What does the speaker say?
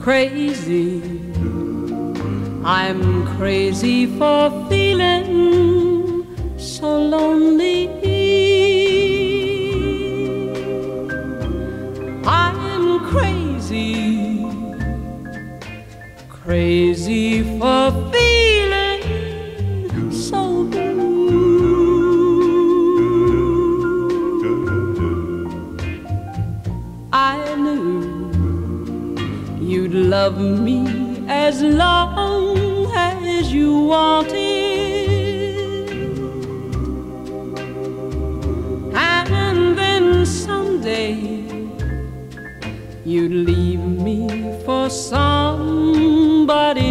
crazy. I'm crazy for feeling so lonely. I'm crazy, crazy for feeling so blue. I knew you'd love me as long as you wanted, and then someday you'd leave me for somebody